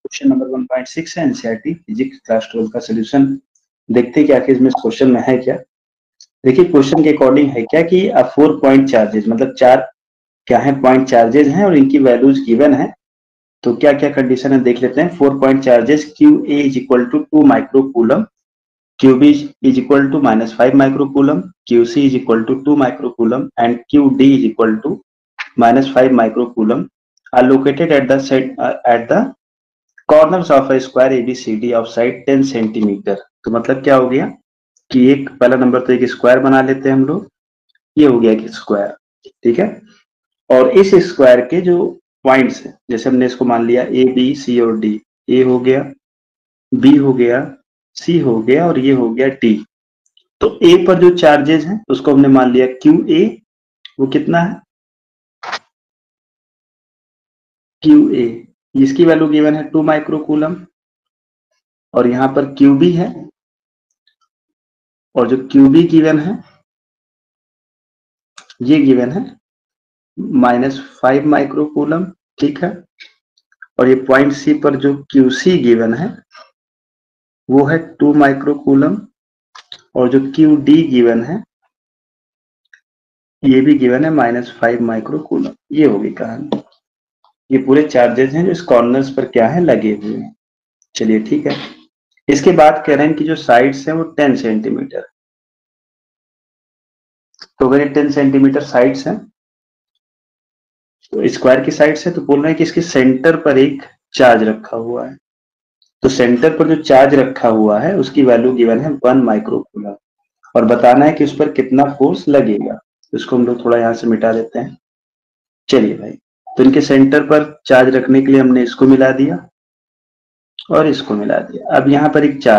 Question number 1.6 है NCERT physics class 12 का solution. देखते हैं कि आखिर इसमें क्वेश्चन में है क्या। देखिए क्वेश्चन के अकॉर्डिंग है क्या कि 4 पॉइंट चार्जेस, मतलब 4 क्या है पॉइंट चार्जेस हैं और इनकी वैल्यूज गिवन है। तो क्या क्या कंडीशन है देख लेते हैं। 4 point charges q A is equal to 2 micro coulomb, q B is equal to -5 micro coulomb, q C is equal to 2 micro coulomb and q D is equal to -5 micro coulomb are located at the corners of a square ABCD of side 10 centimetre. तो मतलब क्या हो गया कि एक पहला number तो एक स्क्वायर बना लेते हैं हम लोग, ये हो गया कि स्क्वायर, ठीक है। और इस स्क्वायर के जो पॉइंट्स हैं, जैसे हमने इसको मान लिया ए बी सी और डी, ए हो गया, बी हो गया, सी हो गया और ये हो गया डी। तो ए पर जो चार्जेस हैं उसको हमने मान लिया क्यू ए, वो कितना है क्यू ए, जिसकी वैल्यू गिवन है 2 माइक्रो कूलम, और यहां पर क्यू बी है और जो क्यू बी गिवन है ये गिवन है -5 माइक्रो कूलम, ठीक है। और ये पॉइंट सी पर जो क्यू सी गिवन है वो है 2 माइक्रो कूलम, और जो क्यू डी गिवन है ये भी गिवन है -5 माइक्रो कूलम। ये होगी कहानी। ये पूरे चार्जेस हैं जो इस कॉर्नर्स पर क्या है लगे हुए हैं। चलिए ठीक है। इसके बाद कह रहे हैं कि जो साइड्स हैं वो 10 सेंटीमीटर। तो अगर ये 10 सेंटीमीटर साइड्स हैं तो स्क्वायर की साइड से, तो बोल रहे हैं कि इसके सेंटर पर एक चार्ज रखा हुआ है। तो सेंटर पर जो चार्ज रखा हुआ है उसकी वैल्यू गिवन है 1 माइक्रो कूलम, और बताना है कि उस पर कितना फोर्स लगेगा। तो इसको हम लोग थोड़ा यहाँ से मिटा देते हैं। चलिए भाई, तो इनके सेंटर पर चार्ज रखने के लिए हमने इसको मिला दिया और इसको मिला दिया। अब यहाँ पर एक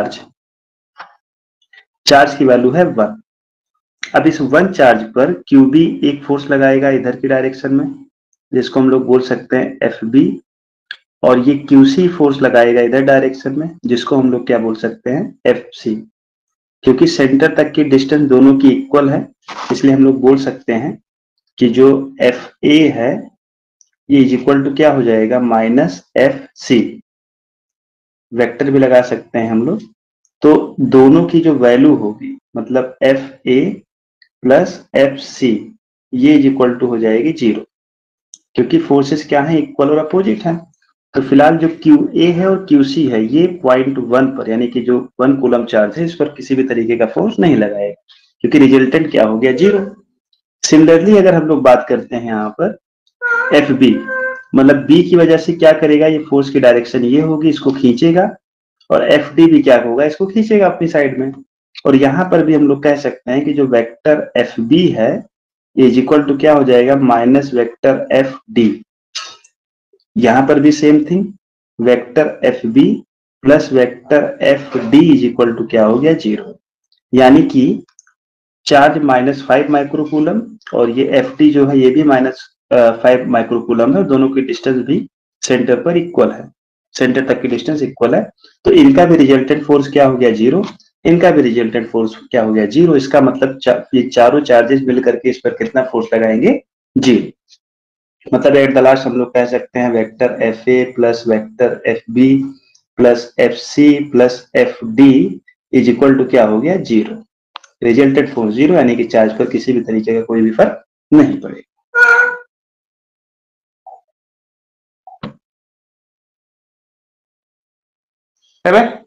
चार्ज की वैल्यू है 1। अब इस 1 चार्ज पर क्यू बी एक फोर्स लगाएगा इधर की डायरेक्शन में, जिसको हम लोग बोल सकते हैं एफ बी, और ये क्यू सी फोर्स लगाएगा इधर डायरेक्शन में, जिसको हम लोग क्या बोल सकते हैं एफ सी। क्योंकि सेंटर तक की डिस्टेंस दोनों की इक्वल है, इसलिए हम लोग बोल सकते हैं कि जो एफ ए है ये इज इक्वल टू क्या हो जाएगा -FC। वेक्टर भी लगा सकते हैं हम लोग। तो दोनों की जो वैल्यू होगी, मतलब FA प्लस FC, ये इज इक्वल टू हो जाएगी 0, क्योंकि फोर्सेस क्या है इक्वल और अपोजिट है। तो फिलहाल जो QA है और QC है ये पॉइंट 1 पर, यानी कि जो 1 कूलम चार्ज है इस पर किसी भी तरीके का फोर्स नहीं लगाएगा, क्योंकि रिजल्टेंट क्या हो गया 0। सिमिलरली अगर हम लोग बात करते हैं यहाँ पर FB, मतलब B की वजह से क्या करेगा, ये फोर्स की डायरेक्शन ये होगी, इसको खींचेगा, और FD भी क्या होगा, इसको खींचेगा अपनी साइड में। और यहाँ पर भी हम लोग कह सकते हैं कि जो वेक्टर FB है ये इज इक्वल टू क्या हो जाएगा माइनस वेक्टर FD। यहाँ पर भी same thing, vector FB plus vector FD is equal to क्या हो गया 0। यानी कि चार्ज -5 माइक्रो कूलम और ये FD जो है ये भी -5 माइक्रो कूलम है, दोनों की डिस्टेंस भी सेंटर पर इक्वल है, सेंटर तक की डिस्टेंस इक्वल है। तो इनका भी रिजल्टेंट फोर्स क्या हो गया 0, इनका भी रिजल्टेंट फोर्स क्या हो गया 0। इसका मतलब ये चारों चार्जेस मिलकर के इस पर कितना फोर्स लगाएंगे 0। मतलब एट द लास्ट हम लोग कह सकते हैं vector FA plus vector FB plus FC plus FD is equal to क्या हो गया 0। रिजल्टेड फोर्स 0, यानी कि चार्ज पर किसी भी तरीके का कोई भी फर्क नहीं पड़ेगा। है